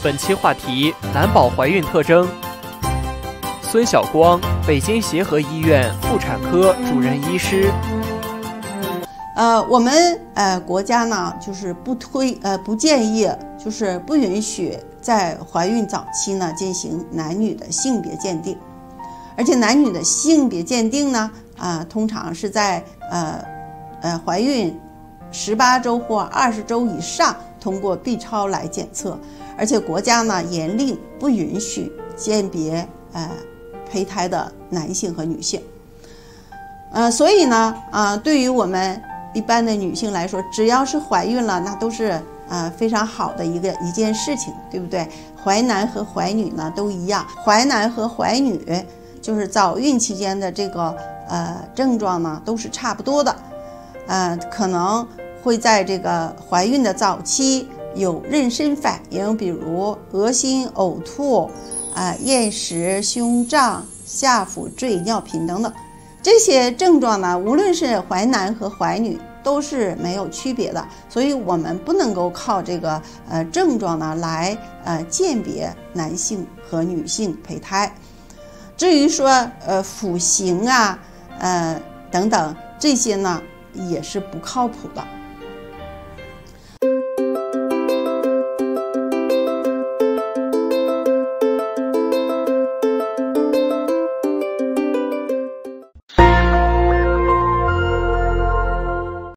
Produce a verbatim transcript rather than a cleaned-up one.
本期话题：难保怀孕特征。孙晓光，北京协和医院妇产科主任医师。 呃，我们呃国家呢，就是不推呃不建议，就是不允许在怀孕早期呢进行男女的性别鉴定，而且男女的性别鉴定呢，啊、呃，通常是在呃呃怀孕十八周或二十周以上，通过 B 超来检测，而且国家呢严令不允许鉴别呃胚胎的男性和女性。呃，所以呢，啊、呃，对于我们一般的女性来说，只要是怀孕了，那都是呃非常好的一个一件事情，对不对？怀男和怀女呢都一样，怀男和怀女就是早孕期间的这个呃症状呢都是差不多的，呃，可能会在这个怀孕的早期有妊娠反应，比如恶心、呕吐、啊、呃、厌食、胸胀、下腹坠、尿频等等。这些症状呢，无论是怀男和怀女都是没有区别的，所以我们不能够靠这个呃症状呢来呃鉴别男性和女性胚胎。至于说呃腹型啊呃等等这些呢也是不靠谱的。